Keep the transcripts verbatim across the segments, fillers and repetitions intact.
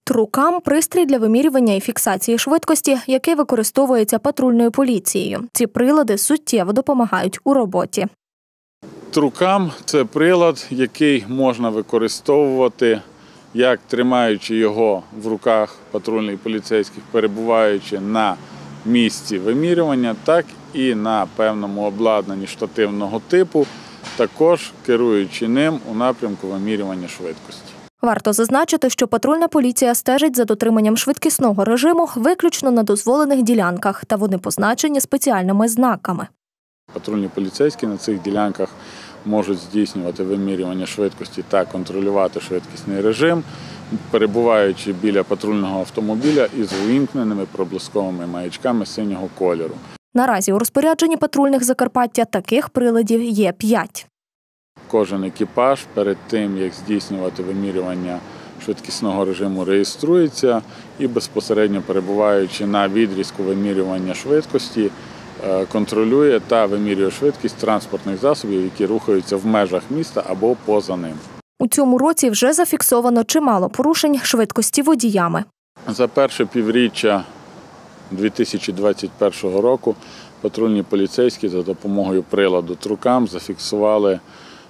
Трукам – пристрій для вимірювання і фіксації швидкості, який використовується патрульною поліцією. Ці прилади суттєво допомагають у роботі. Трукам – це прилад, який можна використовувати, як тримаючи його в руках патрульних поліцейських, перебуваючи на місці вимірювання, так і на певному обладнанні штативного типу, також керуючи ним у напрямку вимірювання швидкості. Варто зазначити, що патрульна поліція стежить за дотриманням швидкісного режиму виключно на дозволених ділянках, та вони позначені спеціальними знаками. Патрульні поліцейські на цих ділянках можуть здійснювати вимірювання швидкості та контролювати швидкісний режим, перебуваючи біля патрульного автомобіля із увімкненими проблисковими маячками синього кольору. Наразі у розпорядженні патрульних Закарпаття таких приладів є п'ять. Кожен екіпаж перед тим, як здійснювати вимірювання швидкісного режиму, реєструється і безпосередньо перебуваючи на відрізку вимірювання швидкості, контролює та вимірює швидкість транспортних засобів, які рухаються в межах міста або поза ним. У цьому році вже зафіксовано чимало порушень швидкості водіями. За перше півріччя дві тисячі двадцять першого року патрульні поліцейські за допомогою приладу Трукам зафіксували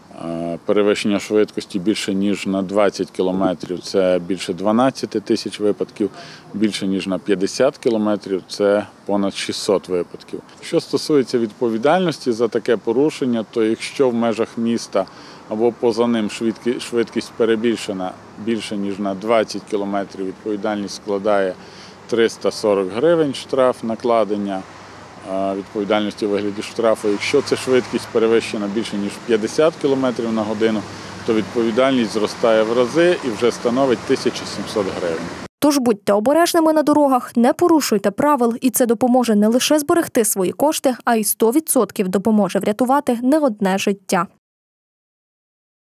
перевищення швидкості більше ніж на двадцять кілометрів – це більше дванадцять тисяч випадків, більше ніж на п'ятдесят кілометрів – це понад шістсот випадків. Що стосується відповідальності за таке порушення, то якщо в межах міста або поза ним швидкість перебільшена більше ніж на двадцять кілометрів, відповідальність складає триста сорок гривень штраф накладення відповідальності у вигляді штрафу. Якщо ця швидкість перевищена більше ніж п'ятдесят кілометрів на годину, то відповідальність зростає в рази і вже становить тисячу сімсот гривень. Тож будьте обережними на дорогах, не порушуйте правил, і це допоможе не лише зберегти свої кошти, а й сто відсотків допоможе врятувати не одне життя.